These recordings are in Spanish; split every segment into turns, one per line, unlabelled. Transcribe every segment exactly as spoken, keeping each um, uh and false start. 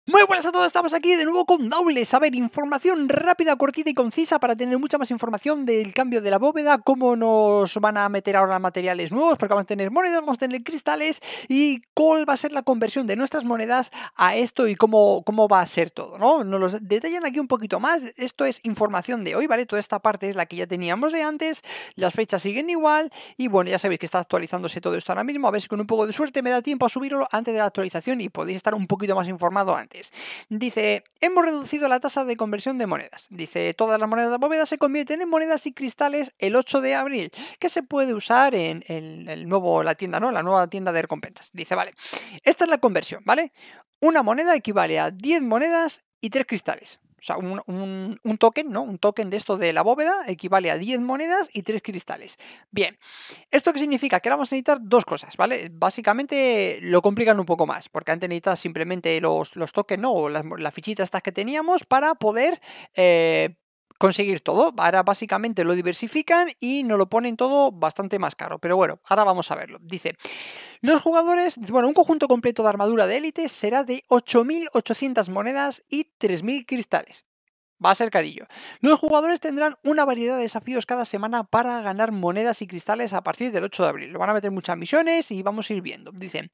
Muy buenas a todos, estamos aquí de nuevo con Daules. A ver, información rápida, cortita y concisa para tener mucha más información del cambio de la bóveda, cómo nos van a meter ahora materiales nuevos, porque vamos a tener monedas, vamos a tener cristales y cuál va a ser la conversión de nuestras monedas a esto y cómo, cómo va a ser todo, ¿no? Nos lo detallan aquí un poquito más. Esto es información de hoy, ¿vale? Toda esta parte es la que ya teníamos de antes, las fechas siguen igual y bueno, ya sabéis que está actualizándose todo esto ahora mismo, a ver si con un poco de suerte me da tiempo a subirlo antes de la actualización y podéis estar un poquito más informado antes. Dice, hemos reducido la tasa de conversión de monedas. Dice, todas las monedas de bóveda se convierten en monedas y cristales el ocho de abril, que se puede usar en, en el nuevo, la tienda, ¿no? La nueva tienda de recompensas. Dice, vale, esta es la conversión, ¿vale? Una moneda equivale a diez monedas y tres cristales. O sea, un, un, un token, ¿no? Un token de esto de la bóveda equivale a diez monedas y tres cristales. Bien, ¿esto qué significa? Que ahora vamos a necesitar dos cosas, ¿vale? Básicamente lo complican un poco más, porque antes necesitas simplemente los, los tokens, ¿no? O las, las fichitas estas que teníamos para poder eh, conseguir todo. Ahora básicamente lo diversifican y nos lo ponen todo bastante más caro. Pero bueno, ahora vamos a verlo. Dice, los jugadores, bueno, un conjunto completo de armadura de élite será de ocho mil ochocientas monedas y tres mil cristales. Va a ser carillo. Los jugadores tendrán una variedad de desafíos cada semana para ganar monedas y cristales a partir del ocho de abril. Lo van a meter muchas misiones y vamos a ir viendo. Dicen,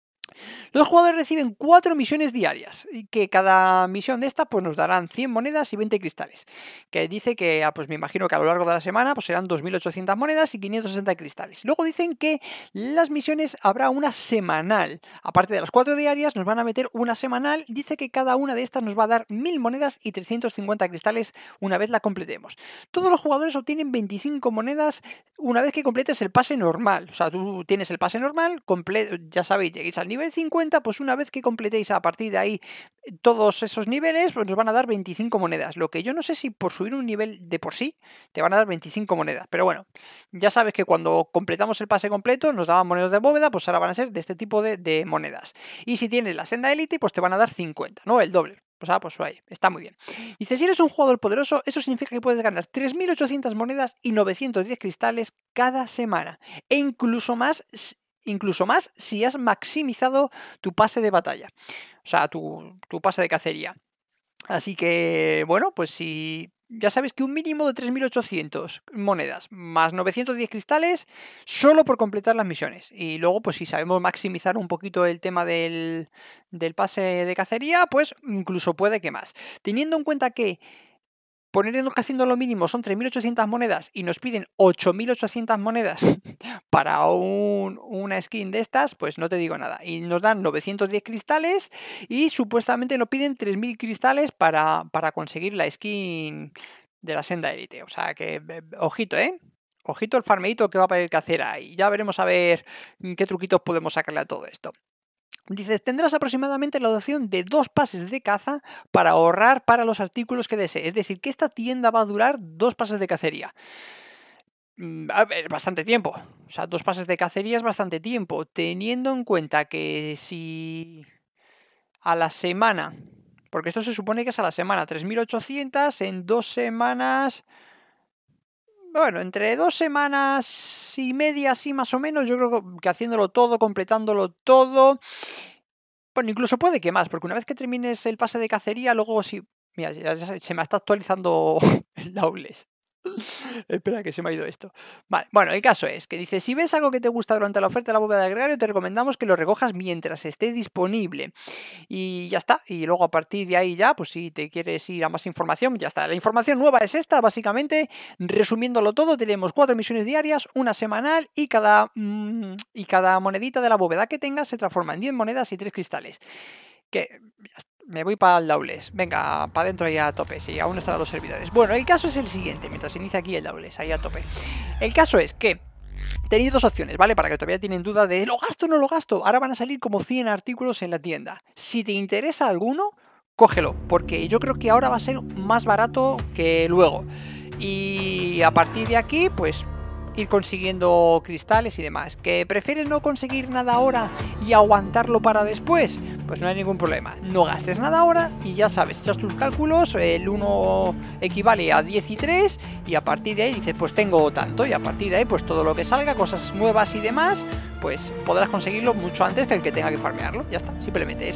los jugadores reciben cuatro misiones diarias, y que cada misión de esta pues nos darán cien monedas y veinte cristales. Que dice que, ah, pues me imagino que a lo largo de la semana pues serán dos mil ochocientas monedas y quinientos sesenta cristales. Luego dicen que las misiones habrá una semanal. Aparte de las cuatro diarias, nos van a meter una semanal. Dice que cada una de estas nos va a dar mil monedas y trescientos cincuenta cristales una vez la completemos. Todos los jugadores obtienen veinticinco monedas una vez que completes el pase normal. O sea, tú tienes el pase normal, ya sabéis, lleguéis al nivel cincuenta, pues una vez que completéis a partir de ahí todos esos niveles, pues nos van a dar veinticinco monedas. Lo que yo no sé si por subir un nivel de por sí te van a dar veinticinco monedas, pero bueno, ya sabes que cuando completamos el pase completo nos daban monedas de bóveda, pues ahora van a ser de este tipo de, de monedas. Y si tienes la senda élite, pues te van a dar cincuenta, ¿no? El doble. O sea, pues ahí, está muy bien. Dice, si eres un jugador poderoso, eso significa que puedes ganar tres mil ochocientas monedas y novecientos diez cristales cada semana. E incluso más, incluso más si has maximizado tu pase de batalla. O sea, tu, tu pase de cacería. Así que, bueno, pues si... Ya sabes que un mínimo de tres mil ochocientas monedas más novecientos diez cristales solo por completar las misiones. Y luego, pues si sabemos maximizar un poquito el tema del, del pase de cacería, pues incluso puede que más. Teniendo en cuenta que ponernos que haciendo lo mínimo son tres mil ochocientas monedas y nos piden ocho mil ochocientas monedas para un, una skin de estas, pues no te digo nada. Y nos dan novecientos diez cristales y supuestamente nos piden tres mil cristales para, para conseguir la skin de la senda élite. O sea que, ojito, ¿eh? Ojito el farmeito que va a haber que hacer ahí. Ya veremos a ver qué truquitos podemos sacarle a todo esto. Dices, tendrás aproximadamente la opción de dos pases de caza para ahorrar para los artículos que desees. Es decir, que esta tienda va a durar dos pases de cacería. A ver, bastante tiempo. O sea, dos pases de cacería es bastante tiempo. Teniendo en cuenta que si a la semana, porque esto se supone que es a la semana, tres mil ochocientas en dos semanas... Bueno, entre dos semanas y media, así más o menos, yo creo que haciéndolo todo, completándolo todo... Bueno, incluso puede que más, porque una vez que termines el pase de cacería, luego si... Mira, ya, ya se me está actualizando el Daules. Espera, que se me ha ido esto. Vale, bueno, el caso es que dice, si ves algo que te gusta durante la oferta de la bóveda de gregario, te recomendamos que lo recojas mientras esté disponible. Y ya está. Y luego a partir de ahí ya, pues si te quieres ir a más información, ya está. La información nueva es esta, básicamente. Resumiéndolo todo, tenemos cuatro misiones diarias, una semanal y cada, mmm, y cada monedita de la bóveda que tengas se transforma en diez monedas y tres cristales. Que... Me voy para el Daules. Venga, para adentro ahí a tope. Sí, aún no están los servidores. Bueno, el caso es el siguiente. Mientras inicia aquí el Daules, ahí a tope. El caso es que tenéis dos opciones, ¿vale? Para que todavía tienen duda de ¿lo gasto o no lo gasto? Ahora van a salir como cien artículos en la tienda. Si te interesa alguno, cógelo. Porque yo creo que ahora va a ser más barato que luego. Y a partir de aquí, pues... ir consiguiendo cristales y demás. ¿Que prefieres no conseguir nada ahora y aguantarlo para después? Pues no hay ningún problema. No gastes nada ahora y ya sabes, echas tus cálculos, el uno equivale a diez y tres y a partir de ahí dices, pues tengo tanto y a partir de ahí pues todo lo que salga, cosas nuevas y demás, pues podrás conseguirlo mucho antes que el que tenga que farmearlo. Ya está, simplemente es así.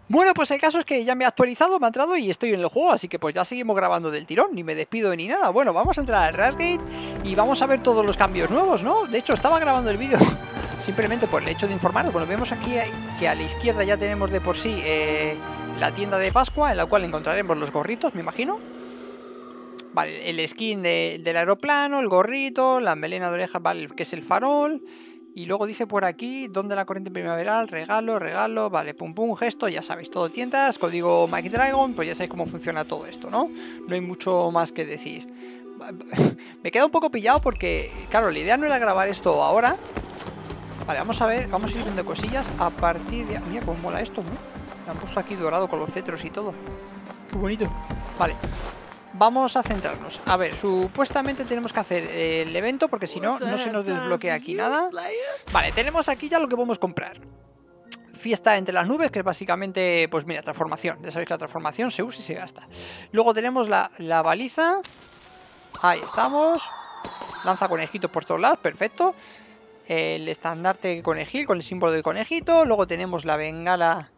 Bueno, pues el caso es que ya me he actualizado, me ha entrado y estoy en el juego, así que pues ya seguimos grabando del tirón, ni me despido ni nada. Bueno, vamos a entrar al Rashgate y vamos a ver todos los cambios nuevos, ¿no? De hecho, estaba grabando el vídeo simplemente por el hecho de informaros. Bueno, vemos aquí que a la izquierda ya tenemos de por sí eh, la tienda de Pascua, en la cual encontraremos los gorritos, me imagino. Vale, el skin de, del aeroplano, el gorrito, la melena de orejas, vale, que es el farol. Y luego dice por aquí, ¿dónde la corriente primaveral? Regalo, regalo, vale, pum pum, gesto, ya sabéis, todo tiendas, código Mike Dragon, pues ya sabéis cómo funciona todo esto, ¿no? No hay mucho más que decir. Me queda un poco pillado porque, claro, la idea no era grabar esto ahora. Vale, vamos a ver, vamos a ir viendo cosillas a partir de... Mira cómo mola esto, ¿no? Me han puesto aquí dorado con los cetros y todo. Qué bonito. Vale. Vamos a centrarnos. A ver, supuestamente tenemos que hacer el evento porque si no, no se nos desbloquea aquí nada. Vale, tenemos aquí ya lo que podemos comprar. Fiesta entre las nubes, que es básicamente, pues mira, transformación. Ya sabéis que la transformación se usa y se gasta. Luego tenemos la, la baliza. Ahí estamos. Lanza conejitos por todos lados, perfecto. El estandarte conejil con el símbolo del conejito. Luego tenemos la bengala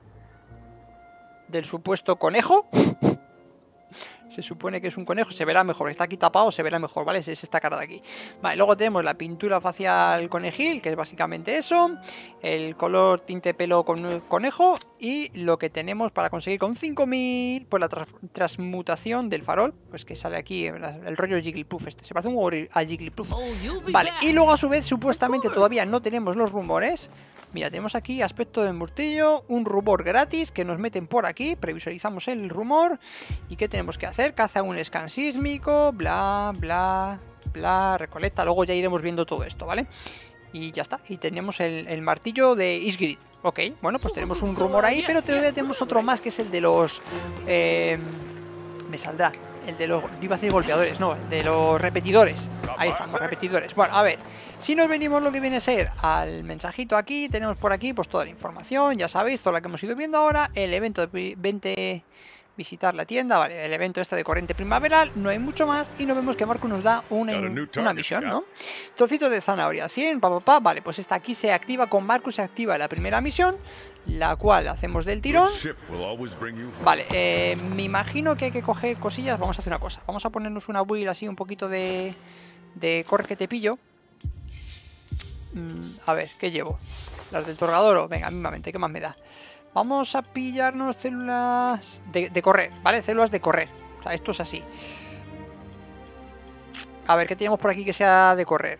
del supuesto conejo. Se supone que es un conejo, se verá mejor, está aquí tapado, se verá mejor, ¿vale? Es esta cara de aquí. Vale, luego tenemos la pintura facial conejil, que es básicamente eso. El color tinte pelo con conejo. Y lo que tenemos para conseguir con cinco mil, pues la tra transmutación del farol. Pues que sale aquí, el, el rollo Jigglypuff este. Se parece un huevo a Jigglypuff. Vale, y luego a su vez, supuestamente todavía no tenemos los rumores. Mira, tenemos aquí aspecto de murtillo, un rumor gratis que nos meten por aquí, previsualizamos el rumor. ¿Y qué tenemos que hacer? Caza un scan sísmico, bla, bla, bla, recolecta. Luego ya iremos viendo todo esto, ¿vale? Y ya está, y tenemos el, el martillo de Ysgrid. Ok, bueno, pues tenemos un rumor ahí, pero todavía tenemos otro más que es el de los... Eh, me saldrá, el de los... iba a decir golpeadores, no, el de los repetidores. Ahí estamos, repetidores. Bueno, a ver... Si nos venimos lo que viene a ser al mensajito aquí, tenemos por aquí pues toda la información, ya sabéis, toda la que hemos ido viendo ahora, el evento de veinte, visitar la tienda, vale, el evento este de corriente primaveral, no hay mucho más y nos vemos que Marco nos da una, una misión, ¿no? Trocito de zanahoria, cien, pa, pa, pa, vale, pues esta aquí se activa con Marco, se activa la primera misión, la cual hacemos del tirón. Vale, eh, me imagino que hay que coger cosillas, vamos a hacer una cosa, vamos a ponernos una build así, un poquito de, de corre que te pillo. A ver, ¿qué llevo? Las del Torgadoro, venga, mismamente, ¿qué más me da? Vamos a pillarnos células de, de correr, ¿vale? Células de correr, o sea, esto es así. A ver, ¿qué tenemos por aquí que sea de correr?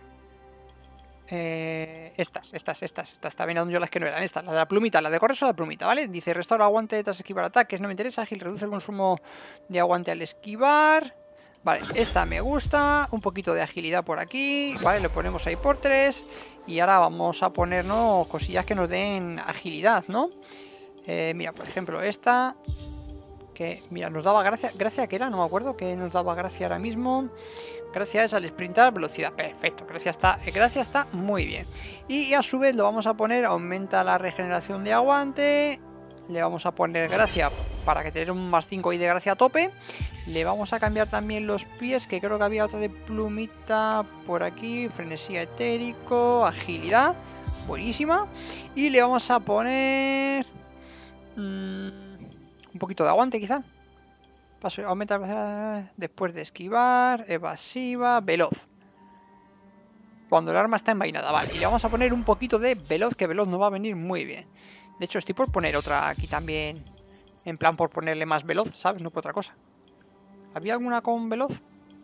Eh, estas, estas, estas, estas, está viendo yo las que no eran, estas, la de la plumita, la de correr son la plumita, ¿vale? Dice, restaura aguante tras esquivar ataques, no me interesa, ágil, reduce el consumo de aguante al esquivar... Vale, esta me gusta, un poquito de agilidad por aquí, vale, lo ponemos ahí por tres. Y ahora vamos a ponernos cosillas que nos den agilidad, ¿no? Eh, mira, por ejemplo, esta, que, mira, nos daba gracia, gracia que era, no me acuerdo, que nos daba gracia ahora mismo. Gracia es al sprintar, velocidad, perfecto, gracia está, gracia está muy bien. Y a su vez lo vamos a poner, aumenta la regeneración de aguante. Le vamos a poner gracia para que tener un más cinco y de gracia a tope. Le vamos a cambiar también los pies, que creo que había otro de plumita por aquí. Frenesía etérico, agilidad, buenísima. Y le vamos a poner mmm, un poquito de aguante quizá. Paso, aumenta después de esquivar, evasiva, veloz. Cuando el arma está envainada, vale. Y le vamos a poner un poquito de veloz, que veloz nos va a venir muy bien. De hecho, estoy por poner otra aquí también. En plan, por ponerle más veloz, ¿sabes? No por otra cosa. ¿Había alguna con veloz?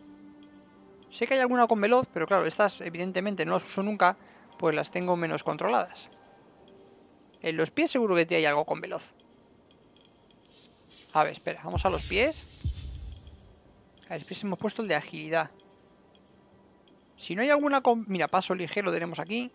Sé que hay alguna con veloz, pero claro, estas evidentemente no las uso nunca, pues las tengo menos controladas. En los pies seguro que hay algo con veloz. A ver, espera, vamos a los pies. A los pies hemos puesto el de agilidad. Si no hay alguna con... Mira, paso ligero tenemos aquí.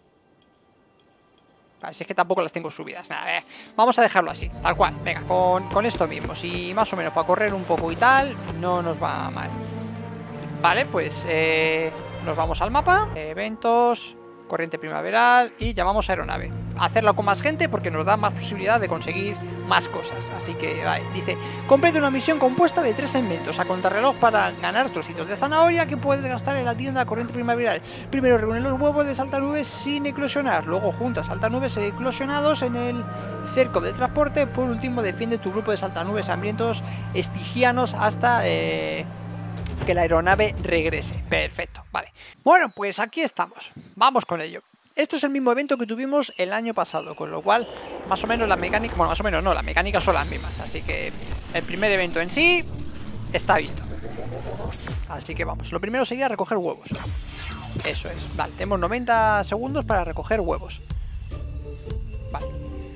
Vale, si es que tampoco las tengo subidas. Nada, eh. Vamos a dejarlo así, tal cual. Venga, con, con esto mismo. Si más o menos para correr un poco y tal, no nos va mal. Vale, pues eh, nos vamos al mapa. Eventos, corriente primaveral y llamamos a aeronave. Hacerlo con más gente porque nos da más posibilidad de conseguir más cosas. Así que, vale, dice, completa una misión compuesta de tres segmentos a contrarreloj para ganar trocitos de zanahoria que puedes gastar en la tienda corriente primaveral. Primero reúne los huevos de saltanubes sin eclosionar. Luego junta saltanubes eclosionados en el cerco de transporte. Por último, defiende tu grupo de saltanubes hambrientos estigianos hasta eh, que la aeronave regrese. Perfecto, vale. Bueno, pues aquí estamos. Vamos con ello. Esto es el mismo evento que tuvimos el año pasado, con lo cual, más o menos la mecánica... Bueno, más o menos no, las mecánicas son las mismas. Así que el primer evento en sí está visto. Así que vamos. Lo primero sería recoger huevos. Eso es. Vale, tenemos noventa segundos para recoger huevos. Vale.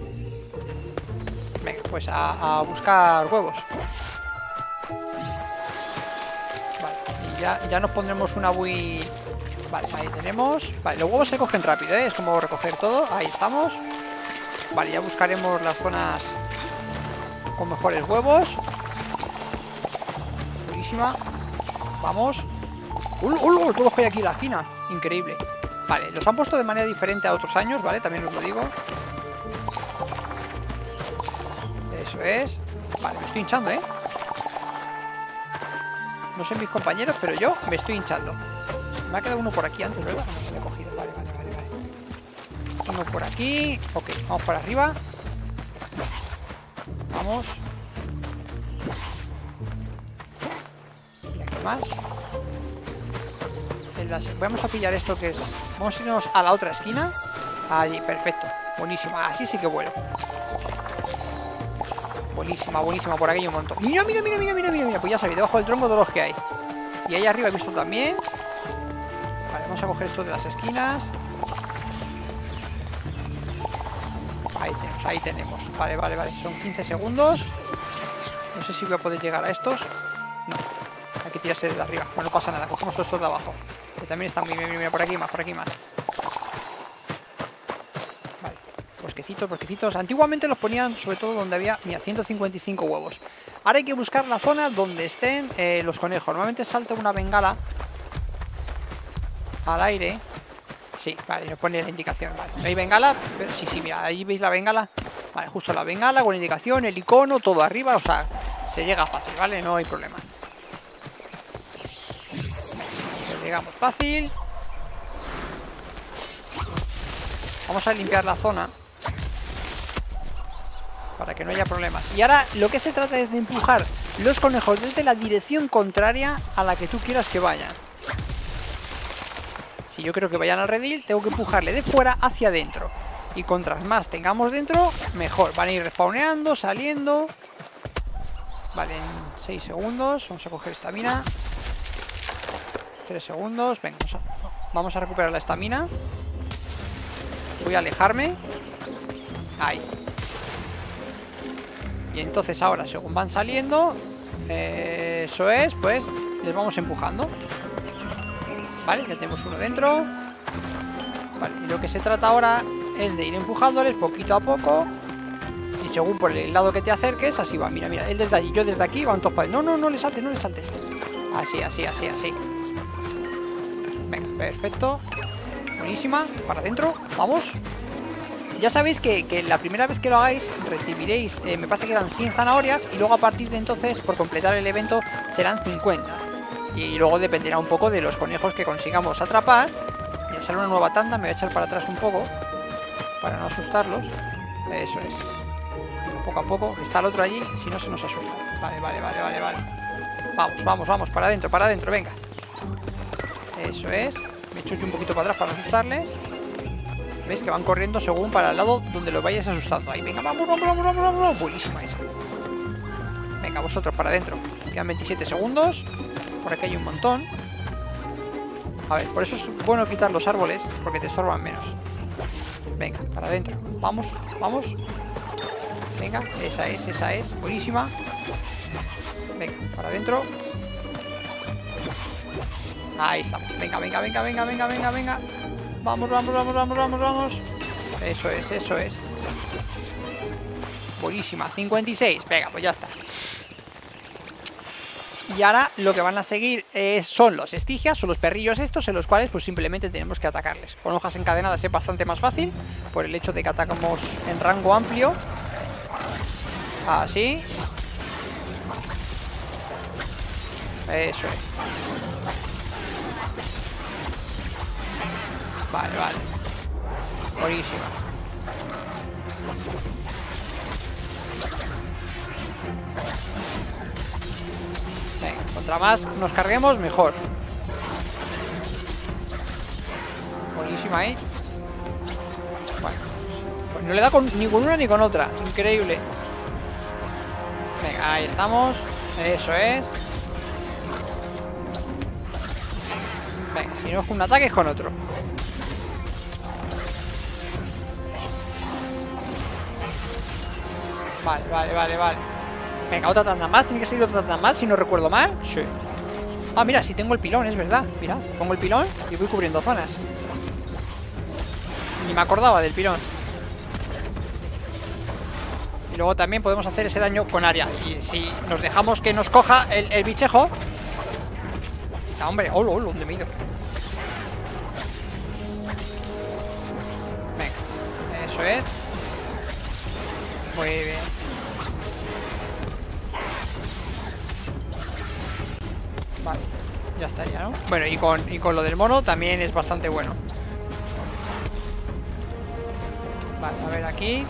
Venga, pues a, a buscar huevos. Vale, y ya, ya nos pondremos una bui... Vale, ahí tenemos. Vale, los huevos se cogen rápido, ¿eh? Es como recoger todo. Ahí estamos. Vale, ya buscaremos las zonas con mejores huevos. Buenísima. Vamos. ¡Ul, ul, ul! Todos que hay aquí en la esquina. Increíble. Vale, los han puesto de manera diferente a otros años, ¿vale? También os lo digo. Eso es. Vale, me estoy hinchando, ¿eh? No sé mis compañeros, pero yo me estoy hinchando. Me ha quedado uno por aquí antes, ¿verdad? No, me he cogido. Vale, vale, vale, vale. Uno por aquí. Ok, vamos para arriba. Vamos. Y aquí más. Vamos a pillar esto que es... Vamos a irnos a la otra esquina. Allí, perfecto. Buenísima, así sí que vuelo. Buenísima, buenísima. Por aquí hay un montón. Mira, mira, mira, mira, mira, mira. Pues ya sabéis, debajo del tronco todos los que hay. Y ahí arriba he visto también. Vale, vamos a coger esto de las esquinas. Ahí tenemos, ahí tenemos. Vale, vale, vale. Son quince segundos. No sé si voy a poder llegar a estos. No. Hay que tirarse desde arriba. Bueno, no pasa nada. Cogemos todo esto de abajo. Que también está muy bien. Mira, por aquí más, por aquí más. Vale. Bosquecitos, bosquecitos. Antiguamente los ponían sobre todo donde había, mira, ciento cincuenta y cinco huevos. Ahora hay que buscar la zona donde estén eh, los conejos. Normalmente salta una bengala al aire. Sí, vale, nos pone la indicación. Vale, no hay bengala, pero sí, sí, mira, ahí veis la bengala. Vale, justo la bengala con la indicación, el icono, todo arriba. O sea, se llega fácil, ¿vale? No hay problema. Llegamos fácil. Vamos a limpiar la zona para que no haya problemas. Y ahora lo que se trata es de empujar los conejos desde la dirección contraria a la que tú quieras que vayan. Si yo creo que vayan al redil, tengo que empujarle de fuera hacia adentro. Y contras más tengamos dentro, mejor. Van a ir respawneando, saliendo. Vale, en seis segundos. Vamos a coger estamina. tres segundos. Venga, vamos a, vamos a recuperar la estamina. Voy a alejarme. Ahí. Y entonces ahora, según van saliendo, eh, eso es, pues les vamos empujando. Vale, ya tenemos uno dentro. Vale, y lo que se trata ahora es de ir empujándoles poquito a poco. Y según por el lado que te acerques, así va. Mira, mira, él desde allí, yo desde aquí, van todos para él. No, no, no le saltes, no le saltes. Así, así, así, así. Venga, perfecto. Buenísima, para adentro, vamos. Ya sabéis que, que la primera vez que lo hagáis recibiréis, eh, me parece que eran cien zanahorias. Y luego a partir de entonces, por completar el evento, serán cincuenta. Y luego dependerá un poco de los conejos que consigamos atrapar. Ya sale una nueva tanda, me voy a echar para atrás un poco para no asustarlos. Eso es. Poco a poco, está el otro allí, si no se nos asusta. Vale, vale, vale, vale, vale. Vamos, vamos, vamos, para adentro, para adentro, venga. Eso es. Me echo yo un poquito para atrás para no asustarles. ¿Veis? Que van corriendo según para el lado donde los vayáis asustando. Ahí, venga, vamos, vamos, vamos, vamos, vamos. Buenísima esa. Venga, vosotros para adentro. Quedan veintisiete segundos. Por aquí hay un montón. A ver, por eso es bueno quitar los árboles, porque te estorban menos. Venga, para adentro. Vamos, vamos. Venga, esa es, esa es. Buenísima. Venga, para adentro. Ahí estamos. Venga, venga, venga, venga, venga, venga, venga. Vamos, vamos, vamos, vamos, vamos, vamos. Eso es, eso es. Buenísima, cincuenta y seis. Venga, pues ya está. Y ahora lo que van a seguir es, son los estigias, son los perrillos estos, en los cuales pues simplemente tenemos que atacarles. Con hojas encadenadas es bastante más fácil, por el hecho de que atacamos en rango amplio. Así. Eso es. Vale, vale. Buenísima. Venga, contra más nos carguemos, mejor. Buenísima ahí. Bueno, pues no le da con, ni con una ni con otra. Increíble. Venga, ahí estamos. Eso es. Venga, si no es con un ataque es con otro. Vale, vale, vale, vale. Venga, otra tanda más. Tiene que seguir otra tanda más, si no recuerdo mal. Sí. Ah, mira, si tengo el pilón, es verdad. Mira, pongo el pilón y voy cubriendo zonas. Ni me acordaba del pilón. Y luego también podemos hacer ese daño con área. Y si nos dejamos que nos coja el, el bichejo. Ah, hombre, hola, hola, ¿dónde me he ido? Venga, eso es. Muy bien. Vale, ya estaría, ¿no? Bueno, y con, y con lo del mono también es bastante bueno. Vale, a ver aquí.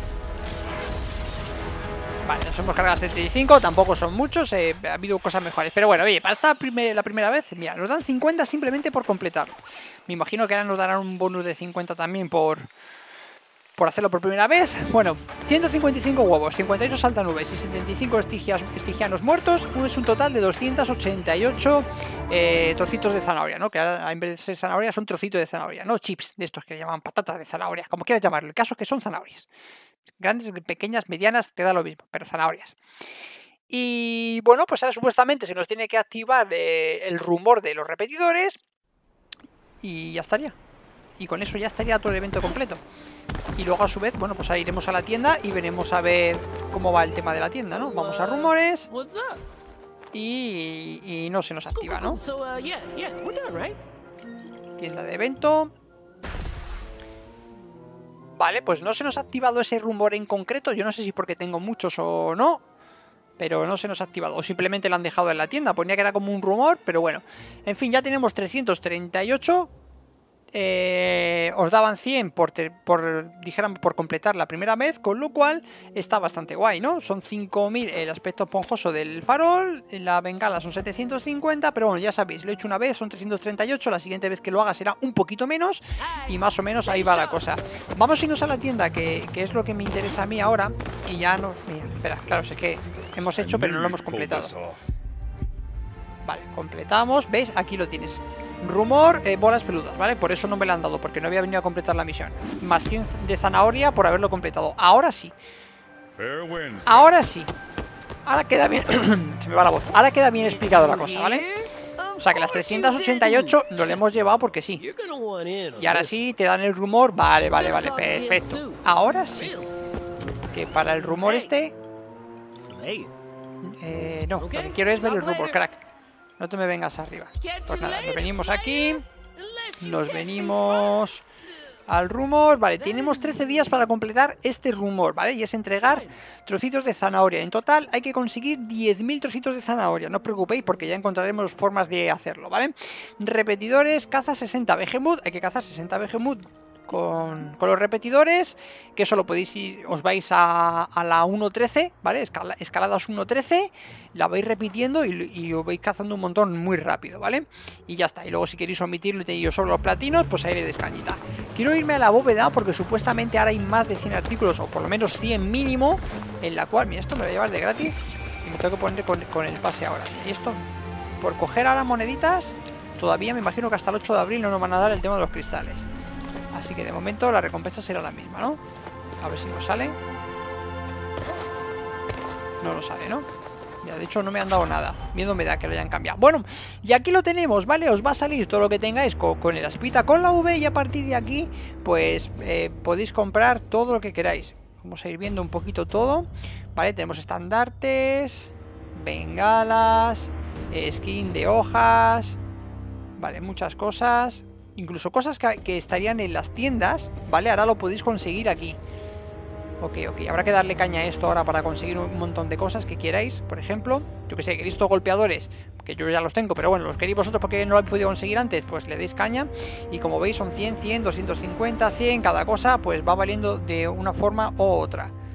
Vale, nos hemos cargado setenta y cinco, tampoco son muchos, eh, ha habido cosas mejores. Pero bueno, oye, para esta primer, la primera vez, mira, nos dan cincuenta simplemente por completarlo. Me imagino que ahora nos darán un bonus de cincuenta también por... Por hacerlo por primera vez. Bueno, ciento cincuenta y cinco huevos, cincuenta y ocho saltanubes y setenta y cinco estigias, estigianos muertos. Es un total de doscientos ochenta y ocho eh, trocitos de zanahoria, ¿no? Que ahora en vez de ser zanahoria son trocitos de zanahoria, no chips de estos que llaman patatas de zanahoria, como quieras llamarlo. El caso es que son zanahorias. Grandes, pequeñas, medianas, te da lo mismo, pero zanahorias. Y bueno, pues ahora supuestamente se nos tiene que activar eh, el rumor de los repetidores. Y ya estaría. Y con eso ya estaría todo el evento completo. Y luego a su vez, bueno, pues ahí iremos a la tienda y veremos a ver cómo va el tema de la tienda, ¿no? Vamos a rumores y, y no se nos activa, ¿no? Tienda de evento. Vale, pues no se nos ha activado ese rumor en concreto. Yo no sé si porque tengo muchos o no, pero no se nos ha activado. O simplemente lo han dejado en la tienda. Ponía que era como un rumor, pero bueno. En fin, ya tenemos trescientos treinta y ocho. Eh, os daban cien por, te, por, dijéramos, por completar la primera vez, con lo cual está bastante guay, ¿no? Son cinco mil el aspecto esponjoso del farol, la bengala son setecientos cincuenta, pero bueno, ya sabéis, lo he hecho una vez, son trescientos treinta y ocho, la siguiente vez que lo haga será un poquito menos y más o menos ahí va la cosa. Vamos a irnos a la tienda, que, que es lo que me interesa a mí ahora, y ya no... Mira, espera, claro, sé que hemos hecho, pero no lo hemos completado. Vale, completamos, ¿veis? Aquí lo tienes. Rumor, eh, bolas peludas, ¿vale? Por eso no me lo han dado, porque no había venido a completar la misión. Más cien de zanahoria por haberlo completado. Ahora sí. Ahora sí. Ahora queda bien... Se me va la voz. Ahora queda bien explicado la cosa, ¿vale? O sea que las trescientos ochenta y ocho lo le hemos llevado porque sí. Y ahora sí te dan el rumor. Vale, vale, vale, perfecto. Ahora sí. Que para el rumor este... Eh, no, lo que quiero es ver el rumor, crack. No te me vengas arriba. Pues nada, nos venimos aquí. Nos venimos al rumor. Vale, tenemos trece días para completar este rumor, ¿vale? Y es entregar trocitos de zanahoria. En total hay que conseguir diez mil trocitos de zanahoria. No os preocupéis porque ya encontraremos formas de hacerlo, ¿vale? Repetidores, caza sesenta Behemoth. Hay que cazar sesenta Behemoth Con, con los repetidores, que eso lo podéis ir, os vais a, a la uno trece, ¿vale? Escala, escaladas uno trece, la vais repitiendo y, y os vais cazando un montón muy rápido, ¿vale? Y ya está, y luego si queréis omitirlo y yo sobre los platinos, pues ahí le descañita. Quiero irme a la bóveda porque supuestamente ahora hay más de cien artículos, o por lo menos cien mínimo, en la cual, mira, esto me lo voy a llevar de gratis y me tengo que poner con, con el pase ahora. Y esto, por coger ahora moneditas, todavía me imagino que hasta el ocho de abril no nos van a dar el tema de los cristales. Así que de momento la recompensa será la misma, ¿no? A ver si nos sale. No nos sale, ¿no? Ya, de hecho no me han dado nada. Miedo me da que lo hayan cambiado. Bueno, y aquí lo tenemos, ¿vale? Os va a salir todo lo que tengáis con, con el aspita, con la V. Y a partir de aquí, pues eh, podéis comprar todo lo que queráis. Vamos a ir viendo un poquito todo, ¿vale? Tenemos estandartes, bengalas, skin de hojas, vale, muchas cosas. Incluso cosas que, que estarían en las tiendas, ¿vale? Ahora lo podéis conseguir aquí. Ok, ok, habrá que darle caña a esto ahora para conseguir un montón de cosas que queráis. Por ejemplo, yo que sé, queréis estos golpeadores, que yo ya los tengo, pero bueno, los queréis vosotros porque no lo habéis podido conseguir antes, pues le deis caña. Y como veis son cien, cien, doscientos cincuenta, cien, cada cosa pues va valiendo de una forma u otra.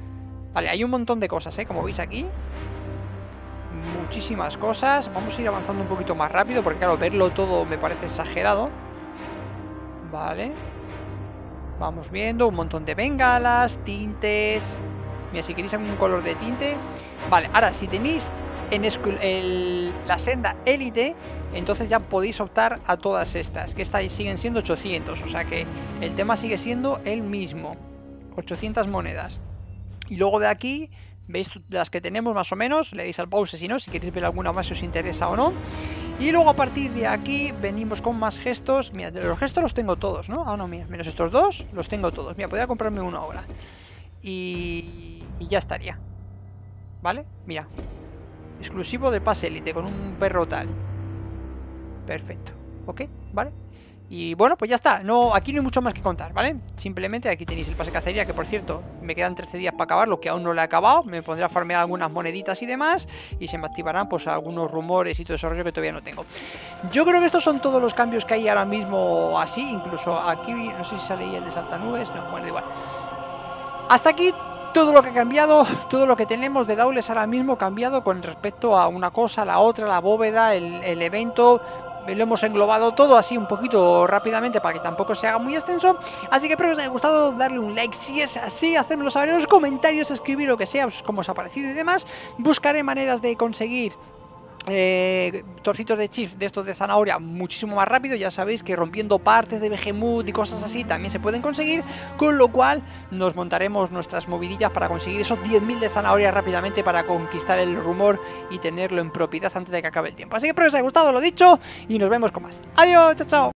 Vale, hay un montón de cosas, ¿eh? Como veis aquí. Muchísimas cosas. Vamos a ir avanzando un poquito más rápido porque, claro, verlo todo me parece exagerado. Vale. Vamos viendo un montón de bengalas, tintes. Mira, si queréis algún color de tinte. Vale, ahora, si tenéis en el, la senda élite, entonces ya podéis optar a todas estas, que estas siguen siendo ochocientos. O sea que el tema sigue siendo el mismo. ochocientas monedas. Y luego de aquí, veis las que tenemos más o menos. Le dais al pause si no, si queréis ver alguna más si os interesa o no. Y luego a partir de aquí venimos con más gestos. Mira, los gestos los tengo todos, ¿no? Ah, no, mira, menos estos dos, los tengo todos. Mira, podría comprarme uno ahora. Y, y ya estaría. ¿Vale? Mira. Exclusivo de pase élite, con un perro tal. Perfecto. ¿Ok? ¿Vale? Y bueno, pues ya está. No, aquí no hay mucho más que contar, ¿vale? Simplemente aquí tenéis el pase cacería, que por cierto, me quedan trece días para acabarlo, que aún no lo he acabado. Me pondré a farmear algunas moneditas y demás, y se me activarán pues algunos rumores y todo ese rollo que todavía no tengo. Yo creo que estos son todos los cambios que hay ahora mismo así. Incluso aquí, no sé si sale ahí el de saltanubes. No, bueno, da igual. Hasta aquí todo lo que ha cambiado, todo lo que tenemos de Daules ahora mismo cambiado con respecto a una cosa, la otra, la bóveda, el, el evento. Lo hemos englobado todo así un poquito rápidamente para que tampoco se haga muy extenso. Así que espero que os haya gustado, darle un like si es así, hacérmelo saber en los comentarios, escribir lo que sea, pues, cómo os ha parecido y demás. Buscaré maneras de conseguir Eh, torcitos de chips de estos de zanahoria muchísimo más rápido. Ya sabéis que rompiendo partes de Behemoth y cosas así también se pueden conseguir, con lo cual nos montaremos nuestras movidillas para conseguir esos diez mil de zanahoria rápidamente para conquistar el rumor y tenerlo en propiedad antes de que acabe el tiempo. Así que espero que os haya gustado lo dicho y nos vemos con más. Adiós, chao, chao.